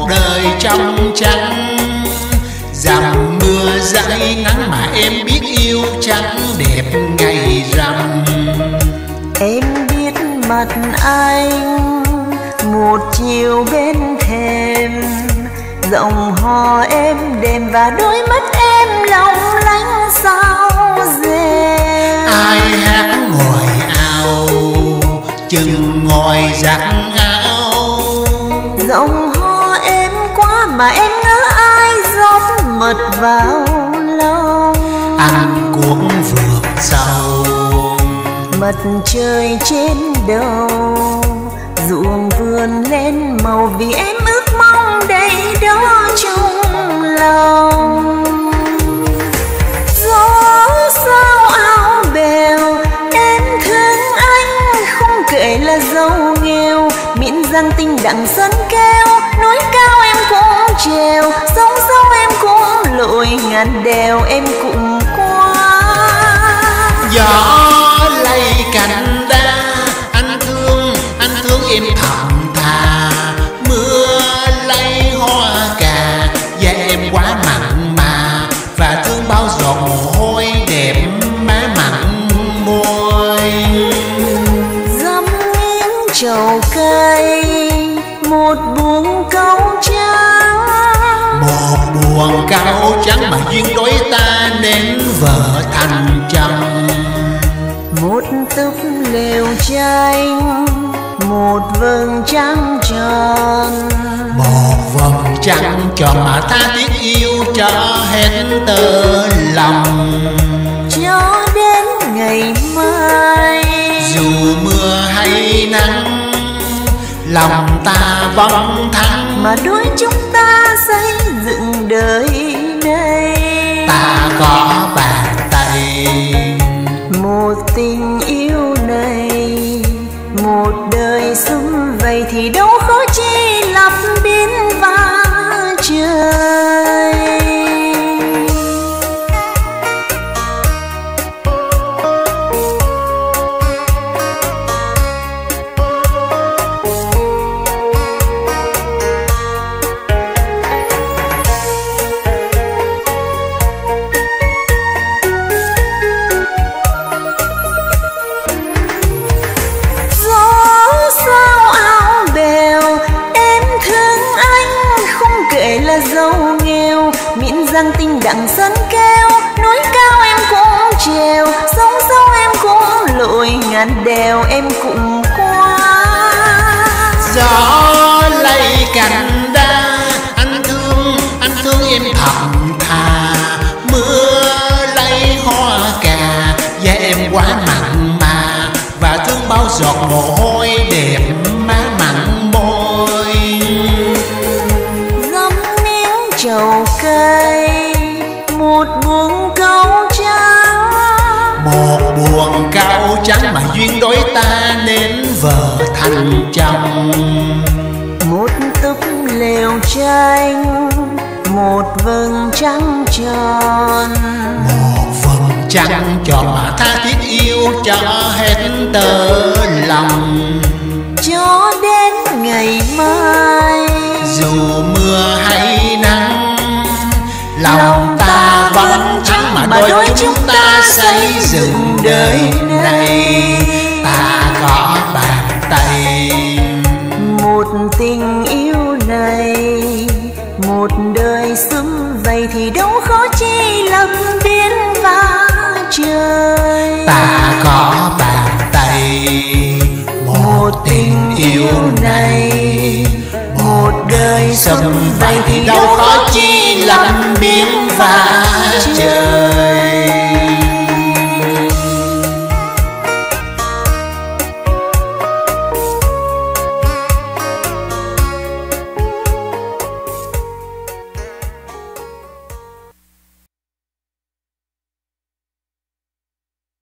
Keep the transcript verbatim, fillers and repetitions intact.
đời trong trắng. Dầm mưa dãi nắng mà em biết yêu chẳng đẹp ngày rằm. Em biết mặt anh một chiều bên thềm, giọng hò em đềm và đôi mắt em long lánh sao rèm. Ai hát ngồi ao chừng ngồi giặt áo. Giọng hò em quá mà em ngỡ ai rót mật vào lòng. Ăn cuốc vườn sầu mặt trời trên đầu, ruộng vườn lên màu vì em ước mong đây đó trong lòng. Gió sao áo bèo em thương anh không kể là giàu nghèo, miễn rằng tình đặng sân keo, núi cao em cũng trèo, sóng sâu em cũng lội, ngàn đèo em cũng qua. gió lay cành đa, anh thương anh thương em thầm thà. Mưa lay hoa cà da em quá mặn mà, và thương bao giọt mồ hôi đẹp má mặn môi. Dăm miếng trầu cây một buồng cau trắng, một buồng cau trắng mà duyên đôi ta nên vợ thành chồng. một túp lều tranh một vầng trăng tròn, một vầng trăng tròn mà tha thiết yêu cho hết tơ lòng. cho đến ngày mai Dù mưa hay nắng lòng ta vẫn thắng, mà đôi chúng ta xây dựng đời này. ta có bàn tay. Một tình yêu này một đời sum vầy thì đâu khó chi lập biến và trời. Dâu nghèo miễn rằng tình đặng sân keo, núi cao em cũng trèo, sóng sâu em cũng lội, ngàn đèo em cũng qua. Gió lay cành đa, anh thương anh thương em thầm thà. Mưa lay hoa cà da em quá mặn mà, và thương bao giọt mồ hôi đẹp má mặn môi. Trầu cây một buồng cau trắng, một buồng cau trắng mà duyên đôi ta nên vợ thành chồng. một túp lều tranh một vầng trăng tròn, một vầng trăng tròn mà tha thiết yêu cho hết tơ lòng. cho đến ngày mai dù mưa hay nắng lòng ta vẫn thắng, mà đôi chúng ta xây dựng đời này. Ta có bàn tay. một tình yêu này một đời sum vầy thì đâu khó chi lập biến và trời. Ta có bàn tay. Một tình yêu này một đời sum vầy thì đâu khó chi lập biến và trời.